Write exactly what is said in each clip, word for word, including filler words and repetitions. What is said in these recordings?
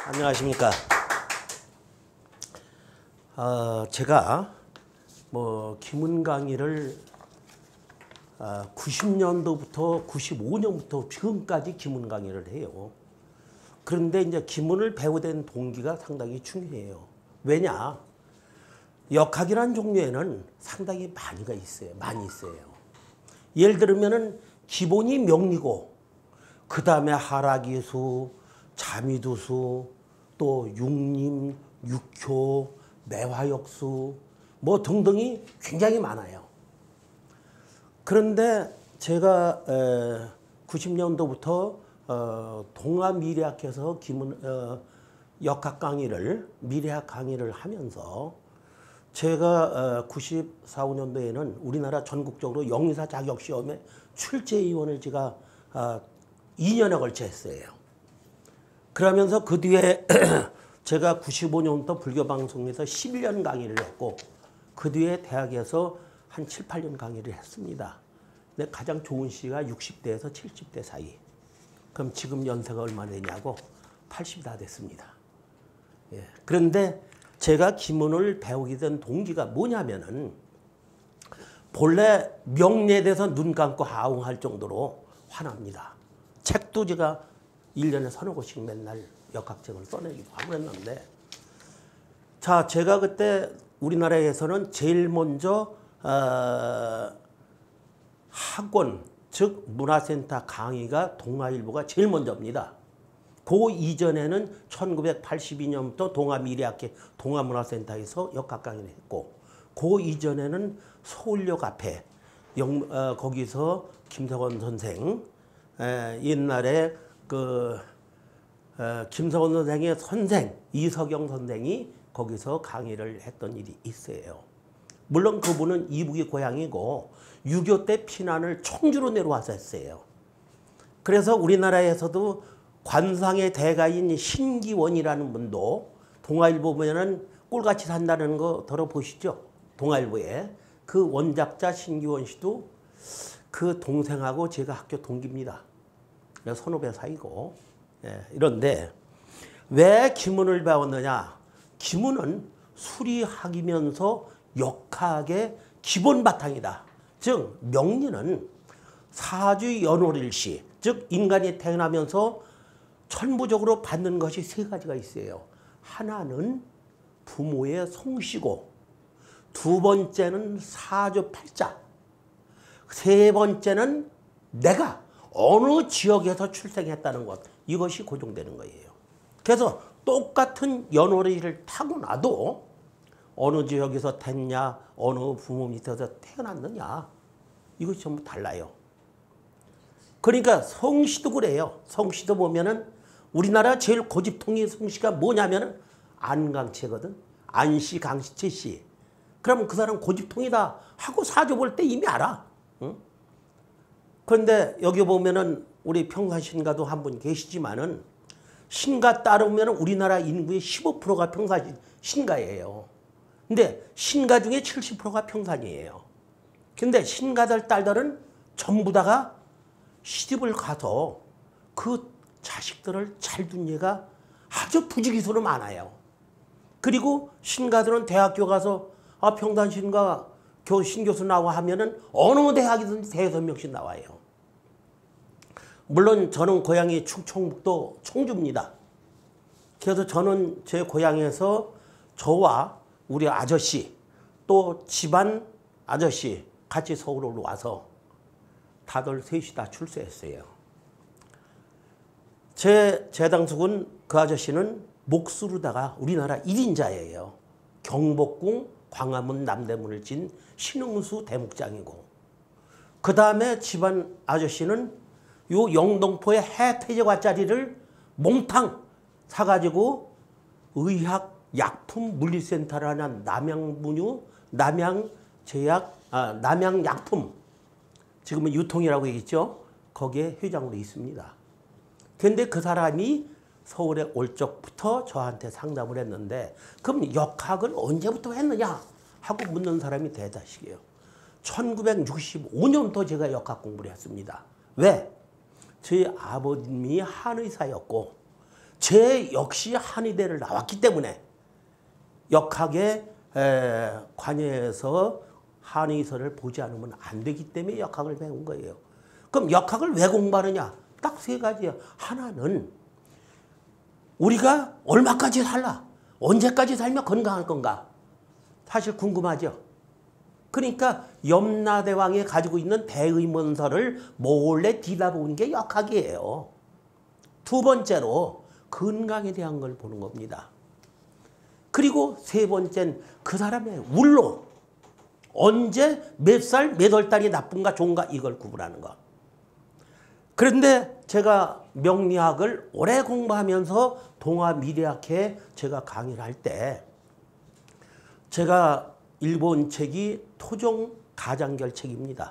안녕하십니까. 어, 제가 뭐 기문 강의를 어, 구십 년도부터 구십오 년부터 지금까지 기문 강의를 해요. 그런데 이제 기문을 배우된 동기가 상당히 중요해요. 왜냐? 역학이라는 종류에는 상당히 많이가 있어요. 많이 있어요. 예를 들면은 기본이 명리고, 그 다음에 하락이수, 자미두수, 또 육림, 육효, 매화역수 뭐 등등이 굉장히 많아요. 그런데 제가 구십 년도부터 어, 동아미래학에서 기문 어, 역학 강의를 미래학 강의를 하면서 제가 어, 구십사, 오 년도에는 우리나라 전국적으로 영리사 자격시험에 출제위원을 제가 어, 이 년에 걸쳐 했어요. 그러면서 그 뒤에 제가 구십오 년부터 불교방송에서 십일 년 강의를 했고, 그 뒤에 대학에서 한 칠, 팔 년 강의를 했습니다. 근데 가장 좋은 시기가 육십 대에서 칠십 대 사이. 그럼 지금 연세가 얼마나 되냐고 팔십이 다 됐습니다. 예. 그런데 제가 기문을 배우게 된 동기가 뭐냐면은 본래 명리에 대해서 눈 감고 하웅할 정도로 화납니다. 책도 제가 일 년에 서너 권씩 맨날 역학책을 써내기도 하고 그랬는데, 자, 제가 그때 우리나라에서는 제일 먼저 어, 학원, 즉 문화센터 강의가 동아일보가 제일 먼저입니다. 그 이전에는 천구백팔십이 년부터 동아미래학회 동아문화센터에서 역학 강의를 했고, 그 이전에는 서울역 앞에 영, 어, 거기서 김석원 선생, 에, 옛날에 그 어, 김석원 선생의 선생 이석영 선생이 거기서 강의를 했던 일이 있어요. 물론 그분은 이북이 고향이고 유교 때 피난을 청주로 내려와서 했어요. 그래서 우리나라에서도 관상의 대가인 신기원이라는 분도 동아일보 보면은 꼴같이 산다는 거 들어보시죠? 동아일보에 그 원작자 신기원 씨도 그 동생하고 제가 학교 동기입니다. 선후배 사이고. 예, 이런데 왜 기문을 배웠느냐? 기문은 수리학이면서 역학의 기본 바탕이다. 즉 명리는 사주 연월일시, 즉 인간이 태어나면서 천부적으로 받는 것이 세 가지가 있어요. 하나는 부모의 성씨고, 두 번째는 사주 팔자, 세 번째는 내가 어느 지역에서 출생했다는 것, 이것이 고정되는 거예요. 그래서 똑같은 연월일을 타고나도 어느 지역에서 태어났냐, 어느 부모 밑에서 태어났느냐, 이것이 전부 달라요. 그러니까 성씨도 그래요. 성씨도 보면은 우리나라 제일 고집통의 성씨가 뭐냐면은 안강채거든. 안씨, 강씨, 채씨. 그러면 그 사람 고집통이다 하고 사주 볼 때 이미 알아. 응? 그런데 여기 보면은 우리 평사신가도 한 분 계시지만은 신가 따르면 우리나라 인구의 십오 퍼센트가 평사신가예요. 근데 신가 중에 칠십 퍼센트가 평산이에요. 근데 신가들 딸들은 전부 다가 시집을 가서 그 자식들을 잘 둔 예가 아주 부지기수로 많아요. 그리고 신가들은 대학교 가서 아, 평산신가 교 신교수 나와 하면은 어느 대학이든 대여섯 명씩 나와요. 물론 저는 고향이 충청북도 청주입니다. 그래서 저는 제 고향에서 저와 우리 아저씨 또 집안 아저씨 같이 서울로 와서 다들 셋이 다 출세했어요. 제 제당숙은 그 아저씨는 목수로다가 우리나라 일 인자예요. 경복궁 광화문 남대문을 진 신흥수 대목장이고, 그 다음에 집안 아저씨는 요 영등포의 해태제과짜리를 몽탕 사가지고 의학 약품 물리센터라는 남양분유 남양제약 아, 남양약품 지금은 유통이라고 얘기했죠. 거기에 회장으로 있습니다. 그런데 그 사람이 서울에 올 적부터 저한테 상담을 했는데, 그럼 역학을 언제부터 했느냐 하고 묻는 사람이 대다식이에요. 천구백육십오 년부터 제가 역학 공부를 했습니다. 왜? 저희 아버님이 한의사였고 제 역시 한의대를 나왔기 때문에 역학에 에, 관여해서 한의서를 보지 않으면 안 되기 때문에 역학을 배운 거예요. 그럼 역학을 왜 공부하느냐? 딱 세 가지예요. 하나는 우리가 얼마까지 살라? 언제까지 살면 건강할 건가? 사실 궁금하죠. 그러니까 염라대왕이 가지고 있는 대의문서를 몰래 뒤다보는 게 역학이에요. 두 번째로 건강에 대한 걸 보는 겁니다. 그리고 세 번째는 그 사람의 울로 언제 몇 살, 몇 월 달이 나쁜가 좋은가 이걸 구분하는 거. 그런데 제가 명리학을 오래 공부하면서 동아미래학회 제가 강의를 할 때 제가 일본 책이 토종가장결 책입니다.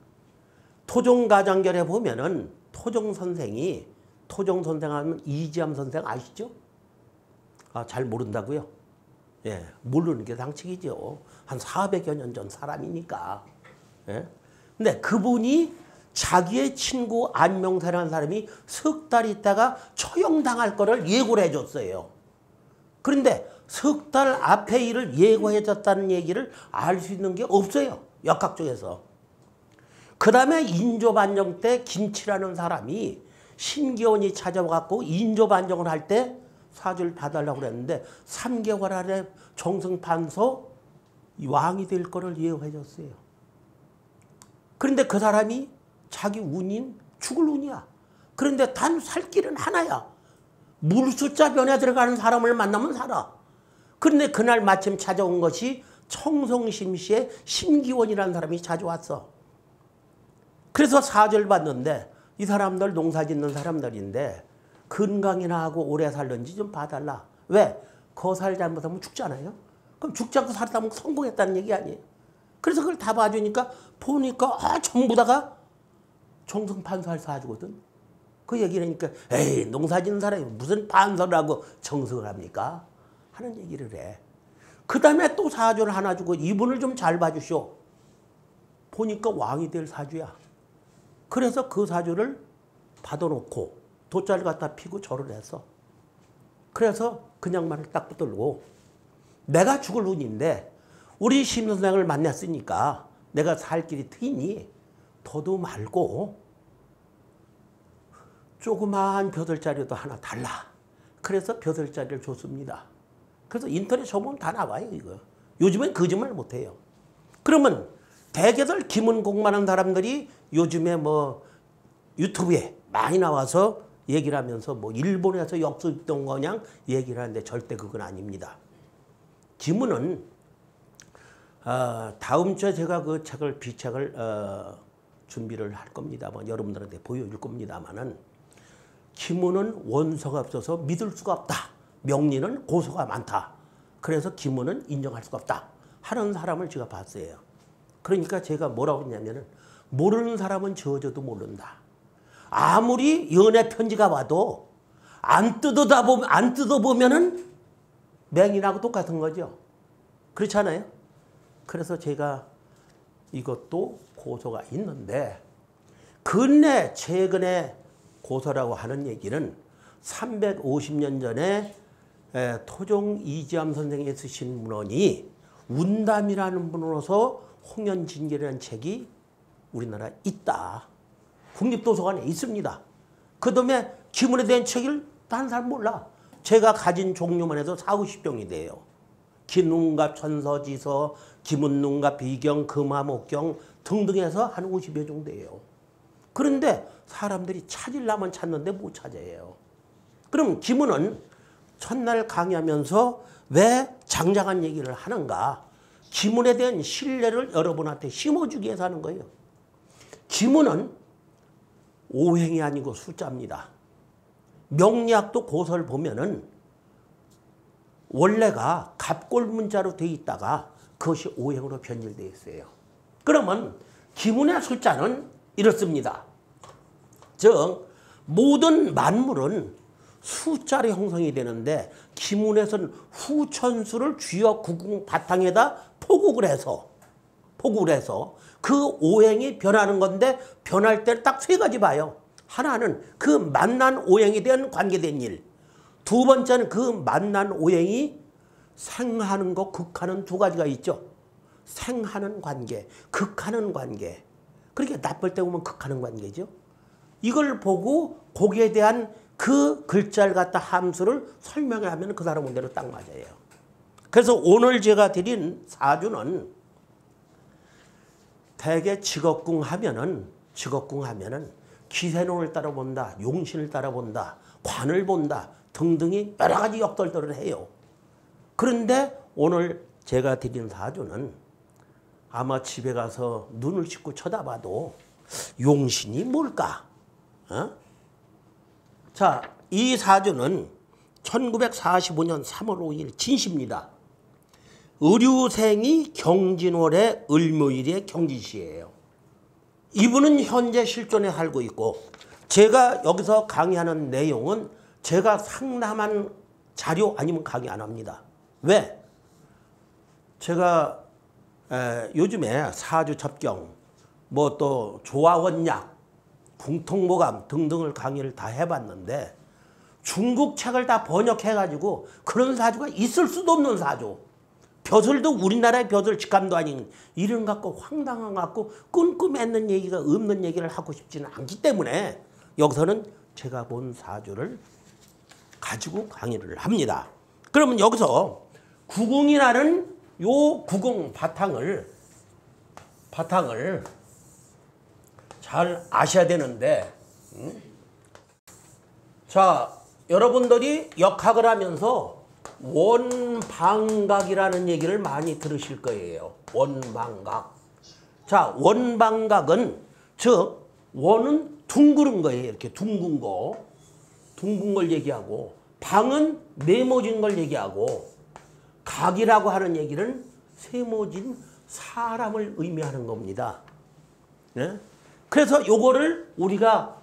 토종가장결에 보면은 토종 선생이 토종 선생 하면 이지암 선생 아시죠? 아, 잘 모른다고요? 예, 모르는 게 상식이죠. 한 사백여 년 전 사람이니까. 예? 근데 그분이 자기의 친구 안명세라는 사람이 석 달 있다가 처형당할 거를 예고를 해줬어요. 그런데 석 달 앞에 일을 예고해줬다는 얘기를 알 수 있는 게 없어요. 역학 쪽에서. 그 다음에 인조반정 때 김치라는 사람이 신기원이 찾아와갖고 인조반정을 할 때 사주를 봐달라고 그랬는데 삼 개월 안에 정승판서 왕이 될 거를 예고해줬어요. 그런데 그 사람이 자기 운인 죽을 운이야. 그런데 단 살 길은 하나야. 물숫자 변에 들어가는 사람을 만나면 살아. 그런데 그날 마침 찾아온 것이 청송심시의 심기원이라는 사람이 찾아왔어. 그래서 사주를 봤는데 이 사람들 농사 짓는 사람들인데 건강이나 하고 오래 살는지 좀 봐달라. 왜? 거살 잘못하면 죽잖아요. 그럼 죽지 않고 살다 보면 성공했다는 얘기 아니에요. 그래서 그걸 다 봐주니까 보니까 아, 전부 다가 정승판서할 사주거든. 그 얘기를 하니까 에이 농사 짓는 사람이 무슨 판서를 하고 정승을 합니까? 하는 얘기를 해. 그 다음에 또 사주를 하나 주고 이분을 좀 잘 봐주시오. 보니까 왕이 될 사주야. 그래서 그 사주를 받아놓고 돗자리 갖다 피고 절을 했어. 그래서 그냥 말을 딱 붙들고 내가 죽을 운인데 우리 심 선생을 만났으니까 내가 살 길이 트이니 더도 말고 조그마한 벼슬자리도 하나 달라. 그래서 벼슬자리를 줬습니다. 그래서 인터넷 쳐보면 다 나와요, 이거. 요즘엔 거짓말 못해요. 그러면 대개들 김은공만한 사람들이 요즘에 뭐 유튜브에 많이 나와서 얘기를 하면서 뭐 일본에서 역습했던 거냥 얘기를 하는데 절대 그건 아닙니다. 김은은 어, 다음 주에 제가 그 책을 비책을 어, 준비를 할 겁니다만 여러분들한테 보여줄 겁니다만은 김은은 원서가 없어서 믿을 수가 없다. 명리는 고소가 많다. 그래서 김은은 인정할 수가 없다. 하는 사람을 제가 봤어요. 그러니까 제가 뭐라고 했냐면은 모르는 사람은 저어져도 모른다. 아무리 연애 편지가 와도 안 뜯어다 보면 안 뜯어보면은 맹인하고 똑같은 거죠. 그렇지 않아요? 그래서 제가 이것도 고소가 있는데 근래 최근에 고소라고 하는 얘기는 삼백오십 년 전에 토종 이지암 선생이 쓰신 문헌이 운담이라는 문헌으로서 홍연진결이라는 책이 우리나라에 있다. 국립도서관에 있습니다. 그 다음에 기문에 대한 책을 다른 사람 몰라. 제가 가진 종류만 해도 사오십 종이 돼요. 기눈갑 천서지서, 기문눈갑 비경, 금화목경 등등 해서 한 오십여 종 돼요. 그런데 사람들이 찾으려면 찾는데 못 찾아요. 그럼 기문은 첫날 강의하면서 왜 장장한 얘기를 하는가? 기문에 대한 신뢰를 여러분한테 심어주기 위해서 하는 거예요. 기문은 오행이 아니고 숫자입니다. 명리학도 고서를 보면은 원래가 갑골문자로 되어 있다가 그것이 오행으로 변질되어 있어요. 그러면 기문의 숫자는 이렇습니다. 즉 모든 만물은 수자로 형성이 되는데 기문에서는 후천수를 주역 구궁 바탕에다 포국을 해서 포국을 해서 그 오행이 변하는 건데 변할 때 딱 세 가지 봐요. 하나는 그 만난 오행에 대한 관계된 일. 두 번째는 그 만난 오행이 생하는 것, 극하는 두 가지가 있죠. 생하는 관계, 극하는 관계. 그렇게 나쁠 때 보면 극하는 관계죠. 이걸 보고 거기에 대한 그 글자를 갖다 함수를 설명하면 그 사람 문제로 딱 맞아요. 그래서 오늘 제가 드린 사주는 대개 직업궁 하면은 직업궁 하면은 기생운을 따라본다, 용신을 따라본다, 관을 본다 등등이 여러 가지 역설들을 해요. 그런데 오늘 제가 드린 사주는 아마 집에 가서 눈을 씻고 쳐다봐도 용신이 뭘까? 어? 자, 이 사주는 천구백사십오 년 삼월 오일 진시입니다. 의류생이 경진월의 을묘일의 경진시예요. 이분은 현재 실존에 살고 있고 제가 여기서 강의하는 내용은 제가 상담한 자료 아니면 강의 안 합니다. 왜? 제가 에, 요즘에 사주 첩경, 뭐 또 조화원약, 궁통모감 등등을 강의를 다 해봤는데 중국 책을 다 번역해가지고 그런 사주가 있을 수도 없는 사주. 벼슬도 우리나라의 벼슬 직감도 아닌 이런 갖고 황당한 갖고 끔끔했는 얘기가 없는 얘기를 하고 싶지는 않기 때문에 여기서는 제가 본 사주를 가지고 강의를 합니다. 그러면 여기서 구궁이라는 요 구궁 바탕을 바탕을 잘 아셔야 되는데 음? 자, 여러분들이 역학을 하면서 원방각이라는 얘기를 많이 들으실 거예요. 원방각. 자, 원방각은 즉 원은 둥그른 거예요. 이렇게 둥근 거. 둥근 걸 얘기하고 방은 네모진 걸 얘기하고 각이라고 하는 얘기는 세모진 사람을 의미하는 겁니다. 네? 그래서 요거를 우리가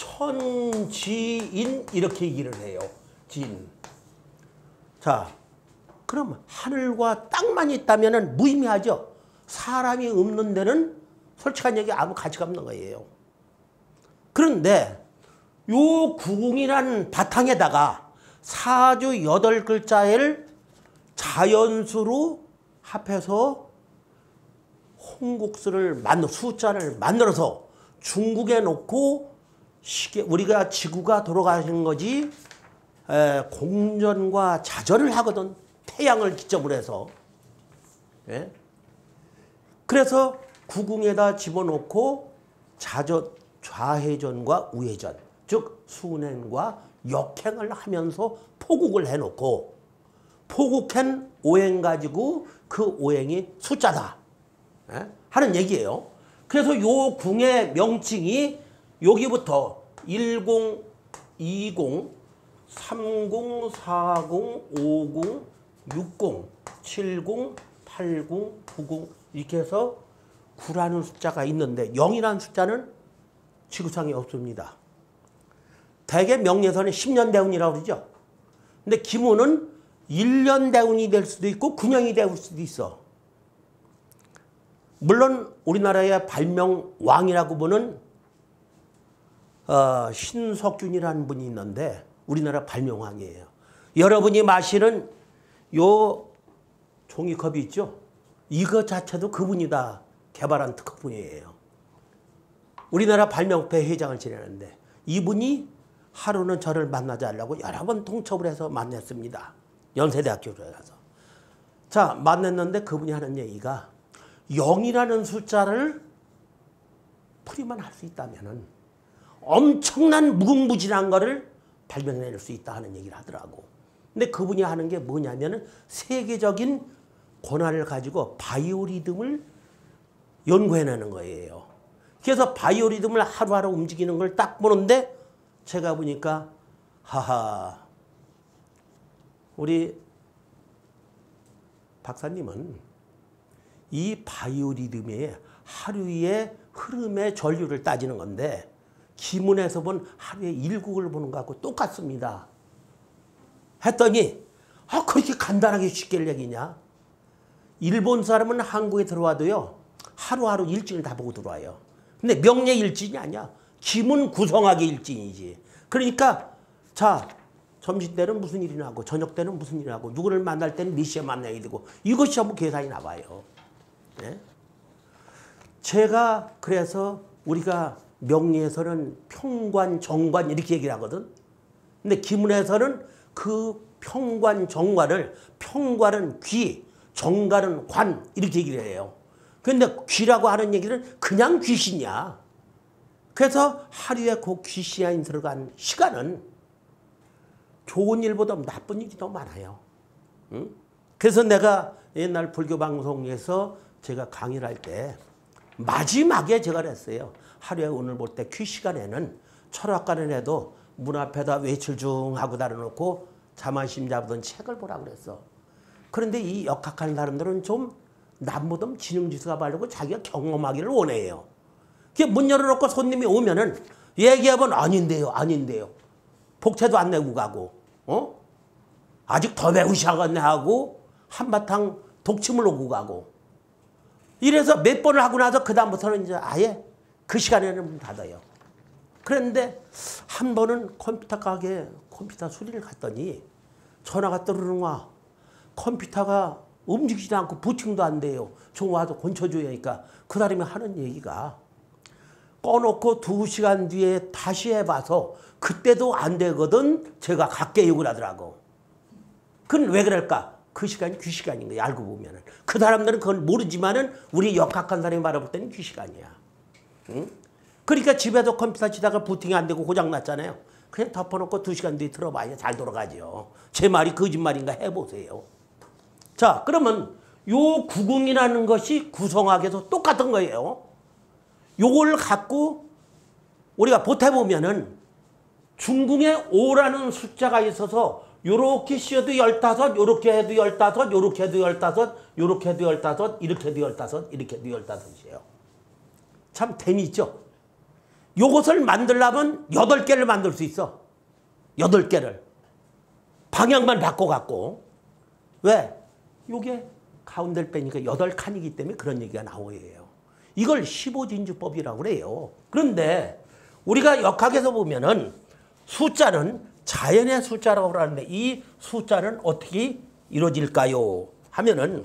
천지인 이렇게 얘기를 해요. 진. 자, 그럼 하늘과 땅만 있다면 무의미하죠. 사람이 없는 데는 솔직한 얘기 아무 가치가 없는 거예요. 그런데 요 구궁이라는 바탕에다가 사주 여덟 글자를 자연수로 합해서 홍국수를 만들 숫자를 만들어서 중국에 놓고 시계, 우리가 지구가 돌아가는 거지 에, 공전과 자전을 하거든. 태양을 기점으로 해서. 예? 그래서 구궁에다 집어넣고 자전, 좌회전과 우회전, 즉 순행과 역행을 하면서 포국을 해놓고 포국한 오행 가지고 그 오행이 숫자다. 예? 하는 얘기예요. 그래서 요 궁의 명칭이 여기부터 일공, 이공, 삼공, 사공, 오공, 육공, 칠공, 팔공, 구공 이렇게 해서 구라는 숫자가 있는데 영이라는 숫자는 지구상에 없습니다. 대개 명예선은 십 년 대운이라고 그러죠. 근데 기문은 일 년 대운이 될 수도 있고 구 년이 될 수도 있어. 물론 우리나라의 발명왕이라고 보는 어, 신석균이라는 분이 있는데 우리나라 발명왕이에요. 여러분이 마시는 요 종이컵이 있죠. 이거 자체도 그분이 다 개발한 특허분이에요. 우리나라 발명회 회장을 지내는데 이분이 하루는 저를 만나자 하려고 여러 번 통첩을 해서 만났습니다. 연세대학교에 가서. 자, 만났는데 그분이 하는 얘기가 영이라는 숫자를 풀이만 할 수 있다면 엄청난 무궁무진한 거를 발명해낼 수 있다 하는 얘기를 하더라고. 근데 그분이 하는 게 뭐냐면은 세계적인 권한을 가지고 바이오리듬을 연구해내는 거예요. 그래서 바이오리듬을 하루하루 움직이는 걸 딱 보는데 제가 보니까 하하 우리 박사님은 이 바이오리듬의 하루의 흐름의 전류를 따지는 건데 기문에서 본 하루의 일국을 보는 것하고 똑같습니다. 했더니 아 그렇게 간단하게 쉽게 얘기냐. 일본 사람은 한국에 들어와도요 하루하루 일진을 다 보고 들어와요. 근데 명예 일진이 아니야. 기문 구성학의 일진이지. 그러니까 자 점심 때는 무슨 일이 나고 저녁 때는 무슨 일이 나고 누구를 만날 때는 몇 시에 만나야 되고 이것이 전부 계산이 나와요. 네? 제가 그래서 우리가 명리에서는 평관, 정관 이렇게 얘기를 하거든. 근데 기문에서는 그 평관, 정관을 평관은 귀, 정관은 관 이렇게 얘기를 해요. 그런데 귀라고 하는 얘기는 그냥 귀신이야. 그래서 하루에 그 귀신이 들어간 시간은 좋은 일보다 나쁜 일이 더 많아요. 응? 그래서 내가 옛날 불교 방송에서 제가 강의를 할 때 마지막에 제가 그랬어요. 하루에 오늘 볼 때 귀 시간에는 철학가는 해도 문 앞에다 외출 중 하고 달아놓고 자만심 잡던 책을 보라 그랬어. 그런데 이 역학하는 사람들은 좀 남보다 지능지수가 바르고 자기가 경험하기를 원해요. 문 열어놓고 손님이 오면은 얘기하면 아닌데요, 아닌데요. 복채도 안 내고 가고, 어? 아직 더 배우셔야겠네 하고 한바탕 독침을 오고 가고. 이래서 몇 번을 하고 나서 그다음부터는 이제 아예 그 시간에는 문 닫아요. 그런데 한 번은 컴퓨터 가게 컴퓨터 수리를 갔더니 전화가 떠르릉 와. 컴퓨터가 움직이지도 않고 부팅도 안 돼요. 좀 와서 고쳐줘야 하니까 그 사람이 하는 얘기가 꺼놓고 두 시간 뒤에 다시 해봐서 그때도 안 되거든 제가 갈게 욕을 하더라고. 그건 왜 그럴까? 그 시간이 귀 시간인 거야. 알고 보면은. 그 사람들은 그건 모르지만은 우리 역학한 사람이 말해볼 때는 귀 시간이야. 응? 그러니까 집에서 컴퓨터 치다가 부팅이 안 되고 고장 났잖아요. 그냥 덮어놓고 두 시간 뒤에 들어봐야 잘 돌아가죠. 제 말이 거짓말인가 해보세요. 자, 그러면 요 구궁이라는 것이 구성학에서 똑같은 거예요. 요걸 갖고 우리가 보태보면은 중궁에 오라는 숫자가 있어서 요렇게 씌어도 열다섯, 요렇게 해도 열다섯, 요렇게 해도 열다섯, 요렇게 해도 열다섯, 이렇게 해도 열다섯, 이렇게 해도 열다섯이에요. 참 재미있죠? 요것을 만들려면 여덟 개를 만들 수 있어. 여덟 개를. 방향만 바꿔갖고. 왜? 요게 가운데를 빼니까 여덟 칸이기 때문에 그런 얘기가 나오예요. 이걸 십오진주법이라고 그래요. 그런데 우리가 역학에서 보면은 숫자는 자연의 숫자라고 하는데 이 숫자는 어떻게 이루어질까요? 하면은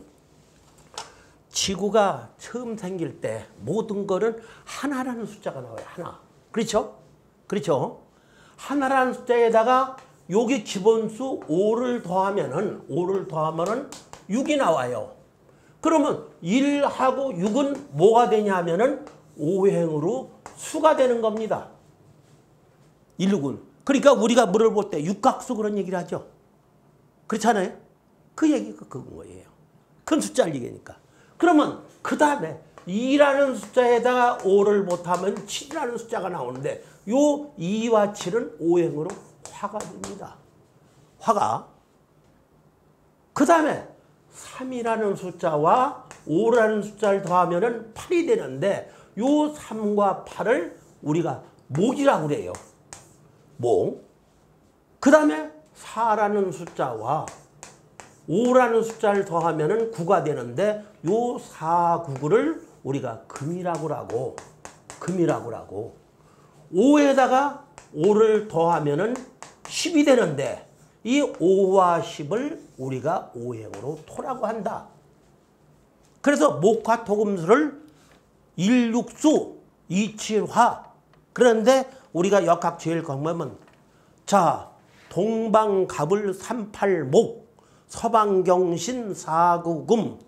지구가 처음 생길 때 모든 거는 하나라는 숫자가 나와요. 하나. 그렇죠? 그렇죠? 하나라는 숫자에다가 여기 기본수 오를 더하면은 오를 더하면은 육이 나와요. 그러면 일하고 육은 뭐가 되냐 하면은 오행으로 수가 되는 겁니다. 일, 육은. 그러니까 우리가 물어볼 때 육각수 그런 얘기를 하죠. 그렇잖아요? 그 얘기가 그거예요. 큰 숫자를 얘기하니까. 그러면 그 다음에 이라는 숫자에다가 오를 못하면 칠이라는 숫자가 나오는데 요 이와 칠은 오행으로 화가 됩니다. 화가. 그 다음에 삼이라는 숫자와 오라는 숫자를 더하면 팔이 되는데 요 삼과 팔을 우리가 목이라고 그래요. 목. 그 다음에 사라는 숫자와 오라는 숫자를 더하면 구가 되는데 요 사, 구를 우리가 금이라고 하고 금이라고 하고 오에다가 오를 더하면 십이 되는데 이 오와 십을 우리가 오행으로 토라고 한다. 그래서 목화 토금수를 일육수, 이칠화. 그런데 우리가 역학 제일 강하면 자 동방갑을 삼팔목, 서방경신 사구금,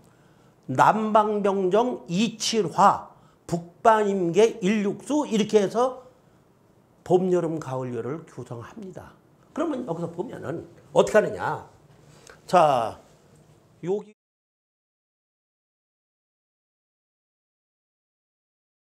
남방병정 이칠화, 북반임계 일육수 이렇게 해서 봄, 여름, 가을, 열을 구성합니다. 그러면 여기서 보면은 어떻게 하느냐. 자, 여기